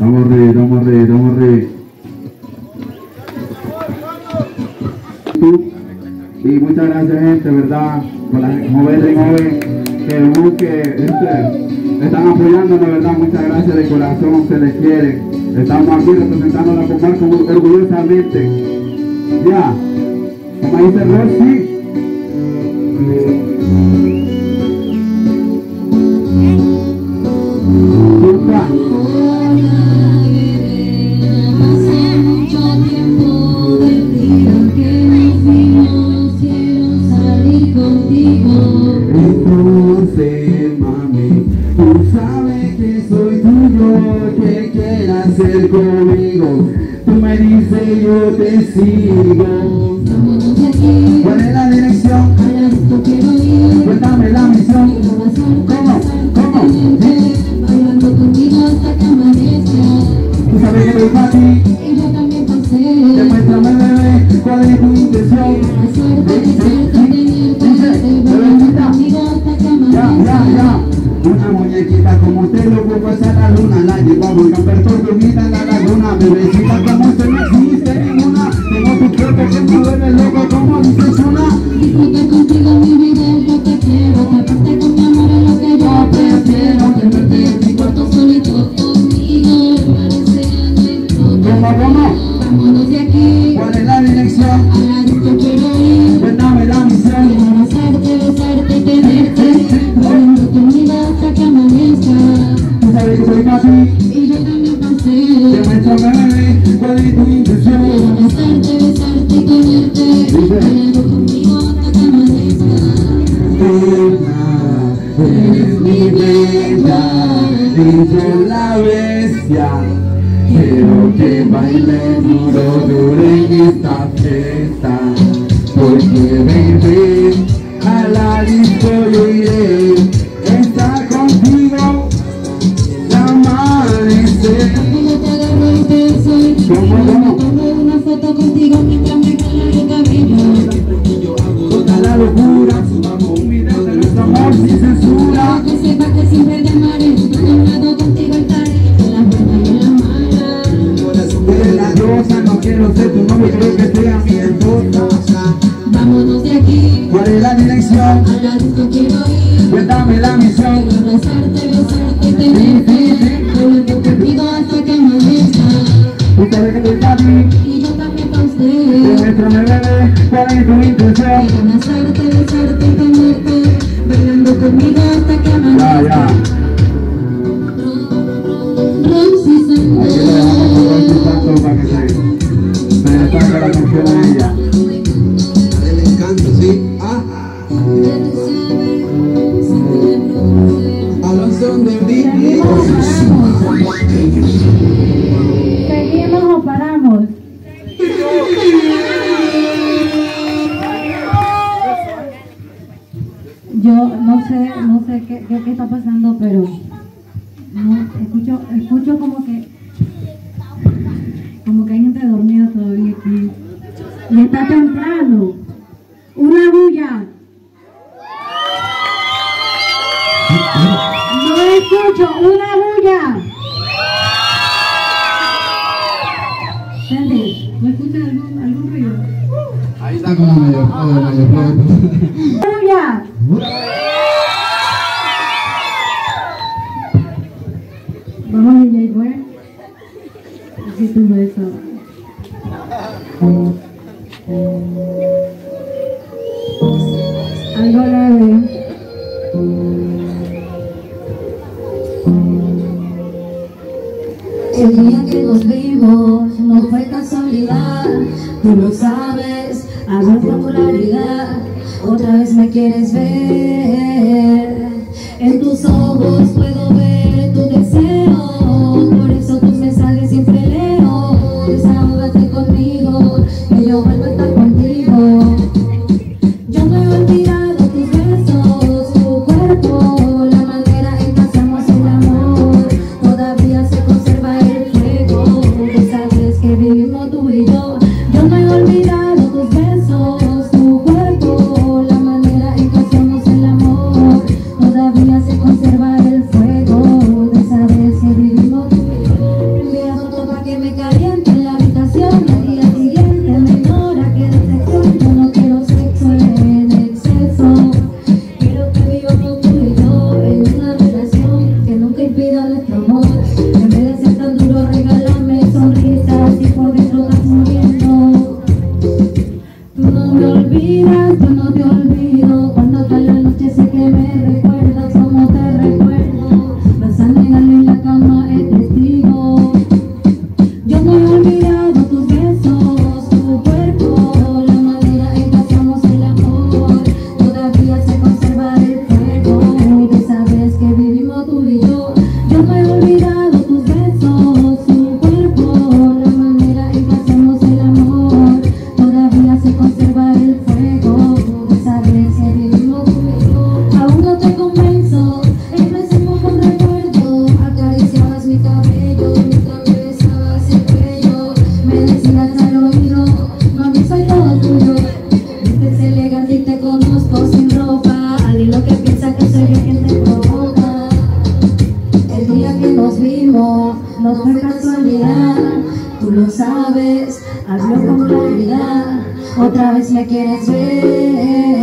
Estamos ready. Y muchas gracias, gente, ¿verdad? Por la joven que están apoyándonos, ¿verdad? Muchas gracias de corazón, se les quiere. Estamos aquí representando a la comarca orgullosamente. Ya, como dice Rosy. Entonces, mami, tú sabes que soy tuyo, que quieras hacer conmigo. Tú me dices, yo te sigo. ¿Cuál es la dirección? Cuéntame la misión. ¿Cómo? Bailando conmigo hasta que amanezca. Tú sabes que voy para ti. Y yo también pasé. Demuéstrame, bebé, cuál es tu intención. Ya. Una muñequita como usted lo ocupa esa la luna. La llevamos a camper tortuguita en la laguna. Bebecita como usted no existe ninguna. Tengo tu cuerpo que me vuelve loco como dices una. Disfrutar contigo mi vida es lo que quiero. Taparte con mi amor es lo que yo prefiero. Tenerte en mi cuarto solito conmigo. Parece año. ¿Cómo? Vámonos de aquí. ¿Cuál es la dirección? A la disco quiero ir. Cuéntame la misión. Quiero abrazarte, besarte y tenerte. Bailando conmigo hasta que amanezca. Tú sabes que soy para ti. Y yo también pasé. Demuéstrame, bebé, cuál es tu intención. Quiero abrazarte, besarte y tenerte. Bailando conmigo hasta que amanezca. Eres mi bella, y yo la bestia. Quiero que baile duro en esta fiesta. Porque baby, a la disco yo iré. Estar contigo, amanecer. Yo te agarro y te beso. ¿Cómo? Tomo una foto contigo mientras me jala el cabello. Toda la locura, subamos un video de nuestro amor sin censura. Que sepa que siempre te amaré. A tu lado contigo estaré. En la buena y en la mala. Eres la diosa, no quiero ser tu novio, creo que sea mi esposa. Vámonos de aquí. ¿Cuál es la dirección? A la disco quiero ir. Cuéntame la misión. Quiero abrazarte, besarte y tenerte. Bailando contigo hasta que amanezca. Tú sabes que estoy para ti. Y yo también para usted. Demuéstrame, bebé, cuál es tu intención. Quiero abrazarte, besarte y tenerte. Bailando conmigo hasta que amanezca. Ya. Rosy Santos. Aquí le dejamos por Rosy Santos para que se destaque la canción de ella. Sí. Alonso de Britney. ¿Seguimos o paramos? Yo no sé qué está pasando, pero no, escucho como que hay gente dormida todavía aquí. Y está temprano. Una bulla. No escucho, una bulla. Sandy, ¿no escuchas algún ruido? Ahí está como medio ¡Bulla! Vamos, DJ, pues. Así tú me eso. Algo leve. El día que nos vimos no fue casualidad, tú lo sabes, hago popularidad, otra vez me quieres ver, en tus ojos puedo ver tu deseo, por eso tus mensajes siempre leo, desahógate conmigo, que yo vuelvo a estar contigo. Yo no he olvidado tus besos, tu cuerpo, la manera en que hacemos el amor, todavía se conserva el fuego, esa vez que vivimos tú y yo. Yo no he olvidado tus besos, tu cuerpo, la manera en que hacemos el amor, todavía se conserva el fuego. sabes, hablo con claridad, otra vez me quieres ver.